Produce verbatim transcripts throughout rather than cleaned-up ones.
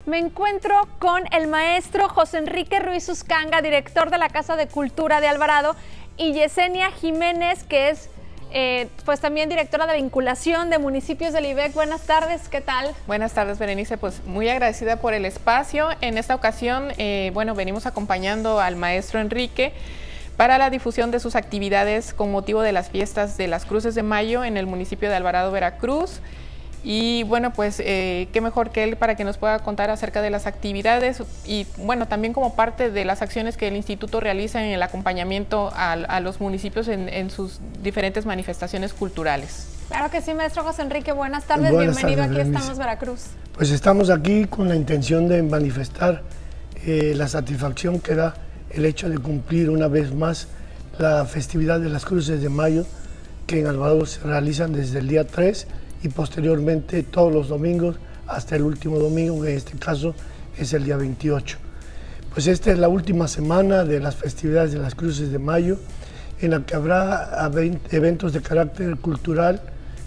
Me encuentro con el maestro José Enrique Ruiz Uscanga, director de la Casa de Cultura de Alvarado, y Yesenia Jiménez, que es eh, pues también directora de vinculación de municipios del I B E C. Buenas tardes, ¿qué tal? Buenas tardes, Berenice, pues muy agradecida por el espacio. En esta ocasión, eh, bueno, venimos acompañando al maestro Enrique para la difusión de sus actividades con motivo de las fiestas de las Cruces de Mayo en el municipio de Alvarado, Veracruz. Y bueno, pues eh, qué mejor que él para que nos pueda contar acerca de las actividades y bueno, también como parte de las acciones que el instituto realiza en el acompañamiento a, a los municipios en, en sus diferentes manifestaciones culturales. Claro que sí, maestro José Enrique, buenas tardes, buenas bienvenido, tardes, aquí Berenice. estamos, Veracruz. Pues estamos aquí con la intención de manifestar eh, la satisfacción que da el hecho de cumplir una vez más la festividad de las Cruces de Mayo, que en Alvarado se realizan desde el día tres y posteriormente todos los domingos hasta el último domingo, que en este caso es el día veintiocho. Pues esta es la última semana de las festividades de las Cruces de Mayo, en la que habrá eventos de carácter cultural,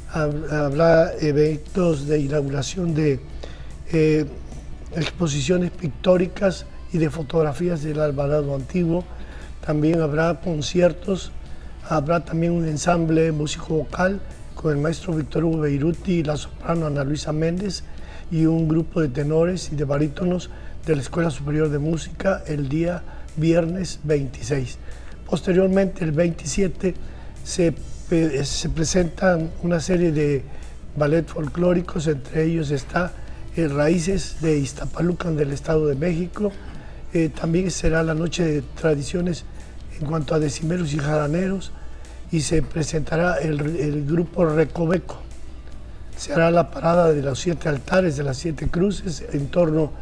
habrá eventos de inauguración de eh, exposiciones pictóricas y de fotografías del Alvarado antiguo. También habrá conciertos, habrá también un ensamble músico vocal con el maestro Víctor Hugo Beiruti y la soprano Ana Luisa Méndez, y un grupo de tenores y de barítonos de la Escuela Superior de Música el día viernes veintiséis. Posteriormente, el veintisiete, se, se presentan una serie de ballet folclóricos, entre ellos está eh, Raíces de Iztapalucan del Estado de México. Eh, también será la noche de tradiciones en cuanto a decimeros y jaraneros, y se presentará el, el grupo Recoveco. Se hará la parada de los siete altares de las siete cruces en torno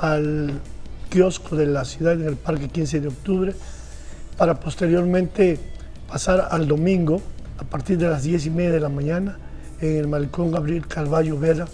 al kiosco de la ciudad en el Parque quince de octubre, para posteriormente pasar al domingo a partir de las diez y media de la mañana en el Malecón Gabriel Carballo Vera.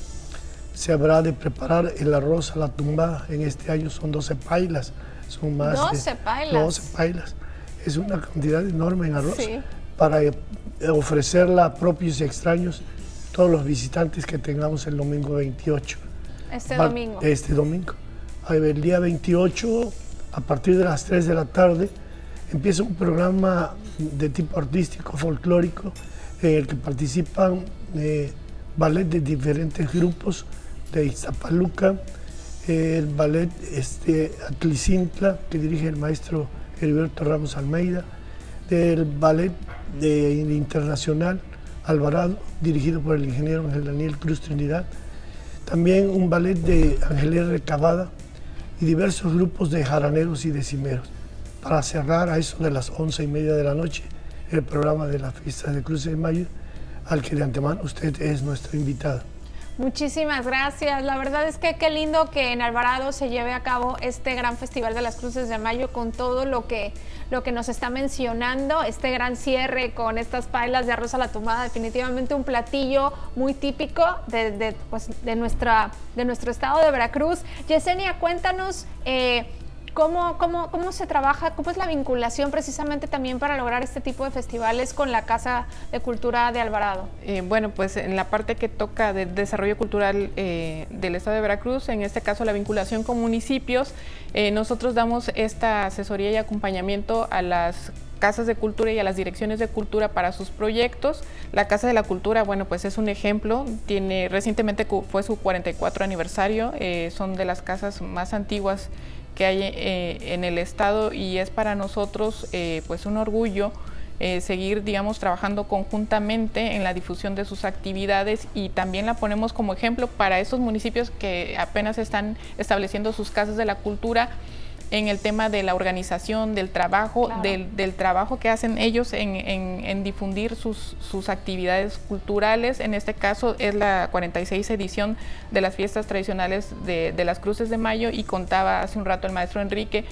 Se habrá de preparar el arroz a la tumbada. En este año son doce pailas. Son más doce de pailas. doce pailas. Es una cantidad enorme en arroz. Sí. Para ofrecerla a propios y extraños, todos los visitantes que tengamos el domingo veintiocho. Este Va, domingo. Este domingo. El día veintiocho, a partir de las tres de la tarde, empieza un programa de tipo artístico, folclórico, en el que participan eh, ballet de diferentes grupos de Iztapaluca, eh, el ballet este, Atlicintla, que dirige el maestro Heriberto Ramos Almeida, del ballet de internacional Alvarado, dirigido por el ingeniero Ángel Daniel Cruz Trinidad, también un ballet de Ángel Recabada y diversos grupos de jaraneros y decimeros, para cerrar a eso de las once y media de la noche el programa de la fiesta de Cruces de Mayo, al que de antemano usted es nuestro invitado. Muchísimas gracias. La verdad es que qué lindo que en Alvarado se lleve a cabo este gran festival de las Cruces de Mayo con todo lo que, lo que nos está mencionando, este gran cierre con estas pailas de arroz a la tumbada, definitivamente un platillo muy típico de, de, pues, de, nuestra, de nuestro estado de Veracruz. Yesenia, cuéntanos eh, ¿Cómo, cómo, ¿Cómo se trabaja, cómo es la vinculación precisamente también para lograr este tipo de festivales con la Casa de Cultura de Alvarado? Eh, bueno, pues en la parte que toca del desarrollo cultural eh, del Estado de Veracruz, en este caso la vinculación con municipios, eh, nosotros damos esta asesoría y acompañamiento a las casas de cultura y a las direcciones de cultura para sus proyectos. La Casa de la Cultura, bueno, pues es un ejemplo, tiene, recientemente fue su cuarenta y cuatro aniversario, eh, son de las casas más antiguas que hay eh, en el estado, y es para nosotros eh, pues un orgullo eh, seguir, digamos, trabajando conjuntamente en la difusión de sus actividades, y también la ponemos como ejemplo para esos municipios que apenas están estableciendo sus casas de la cultura, en el tema de la organización, del trabajo, claro. del, del trabajo que hacen ellos en, en, en difundir sus, sus actividades culturales. En este caso es la cuarenta y seis edición de las fiestas tradicionales de, de las Cruces de Mayo, y contaba hace un rato el maestro Enrique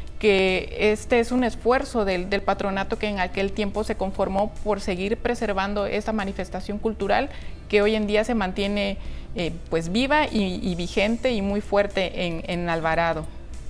que este es un esfuerzo del, del patronato que en aquel tiempo se conformó por seguir preservando esta manifestación cultural que hoy en día se mantiene eh, pues viva y, y vigente y muy fuerte en, en Alvarado.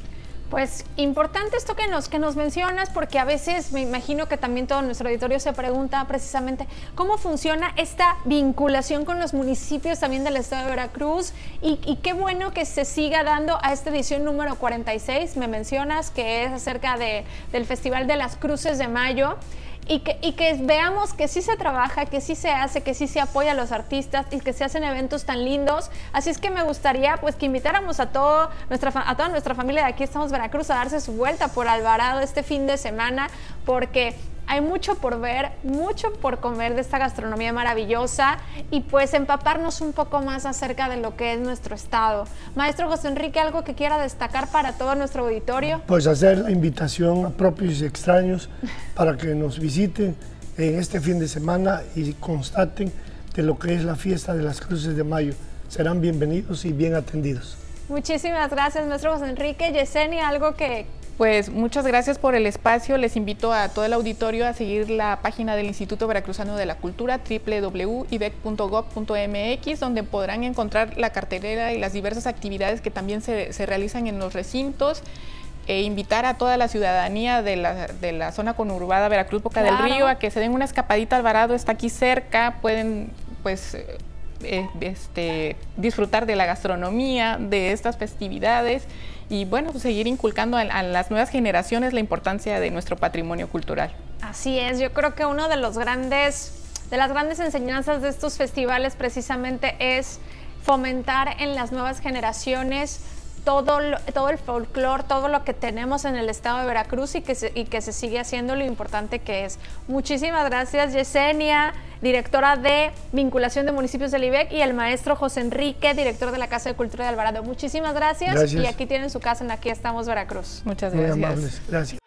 Pues importante esto que nos, que nos mencionas, porque a veces me imagino que también todo nuestro auditorio se pregunta precisamente cómo funciona esta vinculación con los municipios también del estado de Veracruz, y, y qué bueno que se siga dando a esta edición número cuarenta y seis, me mencionas que es acerca de, del Festival de las Cruces de Mayo. Y que, y que veamos que sí se trabaja, que sí se hace, que sí se apoya a los artistas y que se hacen eventos tan lindos. Así es que me gustaría pues que invitáramos a, todo nuestra, a toda nuestra familia de Aquí Estamos Veracruz a darse su vuelta por Alvarado este fin de semana, porque hay mucho por ver, mucho por comer de esta gastronomía maravillosa y pues empaparnos un poco más acerca de lo que es nuestro estado. Maestro José Enrique, ¿algo que quiera destacar para todo nuestro auditorio? Pues hacer la invitación a propios y extraños para que nos visiten en este fin de semana y constaten de lo que es la fiesta de las Cruces de Mayo. Serán bienvenidos y bien atendidos. Muchísimas gracias, maestro José Enrique. Yesenia, ¿algo que...? Pues muchas gracias por el espacio. Les invito a todo el auditorio a seguir la página del Instituto Veracruzano de la Cultura, doble u doble u doble u punto i b e c punto gob punto m x, donde podrán encontrar la cartelera y las diversas actividades que también se, se realizan en los recintos. E invitar a toda la ciudadanía de la, de la zona conurbada Veracruz, Boca claro. del Río, a que se den una escapadita. Alvarado está aquí cerca, pueden pues eh, este, disfrutar de la gastronomía, de estas festividades, y bueno, pues seguir inculcando a, a las nuevas generaciones la importancia de nuestro patrimonio cultural. Así es, yo creo que uno de los grandes, de las grandes enseñanzas de estos festivales precisamente es fomentar en las nuevas generaciones todo, lo, todo el folclore, todo lo que tenemos en el estado de Veracruz y que, se, y que se sigue haciendo lo importante que es. Muchísimas gracias, Yesenia, directora de Vinculación de Municipios del I B E C, y el maestro José Enrique, director de la Casa de Cultura de Alvarado. Muchísimas gracias, gracias. Y aquí tienen su casa en Aquí Estamos Veracruz. Muchas gracias. Muy amables, gracias.